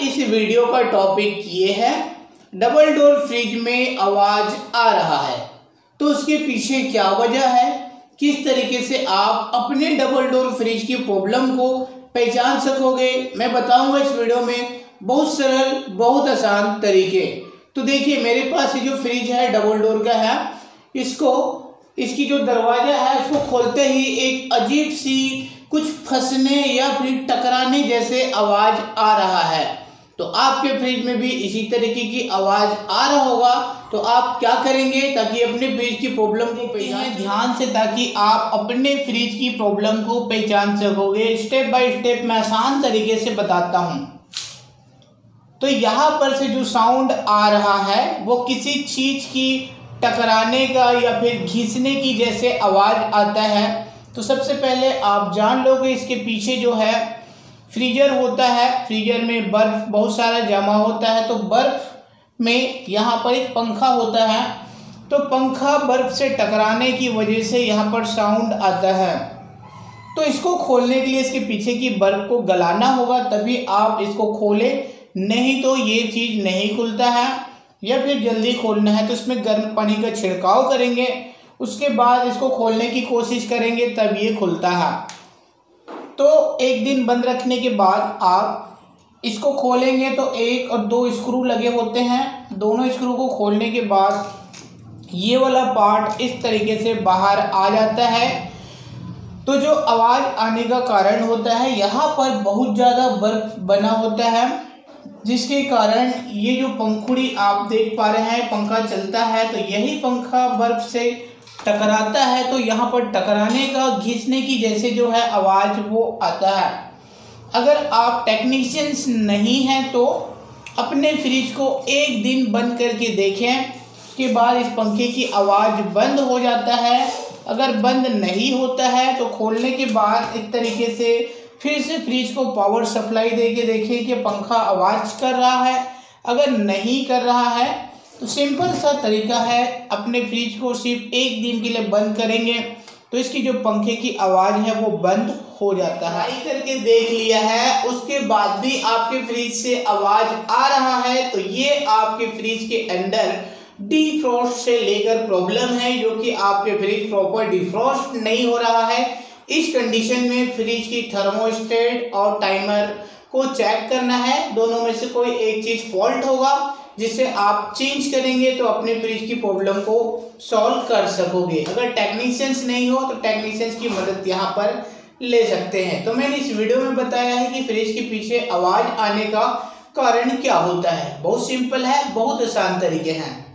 इस वीडियो का टॉपिक ये है, डबल डोर फ्रिज में आवाज़ आ रहा है तो उसके पीछे क्या वजह है, किस तरीके से आप अपने डबल डोर फ्रिज की प्रॉब्लम को पहचान सकोगे, मैं बताऊंगा इस वीडियो में बहुत सरल बहुत आसान तरीके। तो देखिए मेरे पास ये जो फ्रिज है डबल डोर का है, इसकी जो दरवाज़ा है उसको खोलते ही एक अजीब सी कुछ फंसने या फिर टकराने जैसे आवाज़ आ रहा है। तो आपके फ्रिज में भी इसी तरीके की आवाज़ आ रहा होगा, तो आप क्या करेंगे ताकि अपने फ्रिज की प्रॉब्लम को पहचान ध्यान से, ताकि आप अपने फ्रिज की प्रॉब्लम को पहचान सकोगे। स्टेप बाय स्टेप मैं आसान तरीके से बताता हूँ। तो यहाँ पर से जो साउंड आ रहा है वो किसी चीज़ की टकराने का या फिर घिसने की जैसे आवाज़ आता है। तो सबसे पहले आप जान लो कि इसके पीछे जो है फ्रीजर होता है, फ्रीजर में बर्फ़ बहुत सारा जमा होता है। तो बर्फ़ में यहाँ पर एक पंखा होता है, तो पंखा बर्फ़ से टकराने की वजह से यहाँ पर साउंड आता है। तो इसको खोलने के लिए इसके पीछे की बर्फ़ को गलाना होगा, तभी आप इसको खोलें, नहीं तो ये चीज़ नहीं खुलता है। या फिर जल्दी खोलना है तो इसमें गर्म पानी का छिड़काव करेंगे, उसके बाद इसको खोलने की कोशिश करेंगे तब ये खुलता है। तो एक दिन बंद रखने के बाद आप इसको खोलेंगे तो 1 और 2 स्क्रू लगे होते हैं। दोनों स्क्रू को खोलने के बाद ये वाला पार्ट इस तरीके से बाहर आ जाता है। तो जो आवाज़ आने का कारण होता है, यहाँ पर बहुत ज़्यादा बर्फ बना होता है, जिसके कारण ये जो पंखुड़ी आप देख पा रहे हैं, पंखा चलता है तो यही पंखा बर्फ से टकराता है, तो यहाँ पर टकराने का घिसने की जैसे जो है आवाज़ वो आता है। अगर आप टेक्नीशियंस नहीं हैं तो अपने फ्रिज को एक दिन बंद करके देखें, उसके बाद इस पंखे की आवाज़ बंद हो जाता है। अगर बंद नहीं होता है तो खोलने के बाद इस तरीके से फिर से फ्रिज को पावर सप्लाई दे के देखें कि पंखा आवाज़ कर रहा है। अगर नहीं कर रहा है तो सिंपल सा तरीका है, अपने फ्रिज को सिर्फ एक दिन के लिए बंद करेंगे तो इसकी जो पंखे की आवाज़ है वो बंद हो जाता है। ट्राई करके देख लिया है, उसके बाद भी आपके फ्रिज से आवाज़ आ रहा है तो ये आपके फ्रिज के अंदर डिफ्रॉस्ट से लेकर प्रॉब्लम है, जो कि आपके फ्रिज प्रॉपर डिफ्रॉस्ट नहीं हो रहा है। इस कंडीशन में फ्रिज की थर्मोस्टेट और टाइमर को चेक करना है, दोनों में से कोई एक चीज़ फॉल्ट होगा जिसे आप चेंज करेंगे तो अपने फ्रिज की प्रॉब्लम को सॉल्व कर सकोगे। अगर टेक्नीशियंस नहीं हो तो टेक्नीशियंस की मदद यहाँ पर ले सकते हैं। तो मैंने इस वीडियो में बताया है कि फ्रिज के पीछे आवाज़ आने का कारण क्या होता है। बहुत सिंपल है, बहुत आसान तरीके हैं।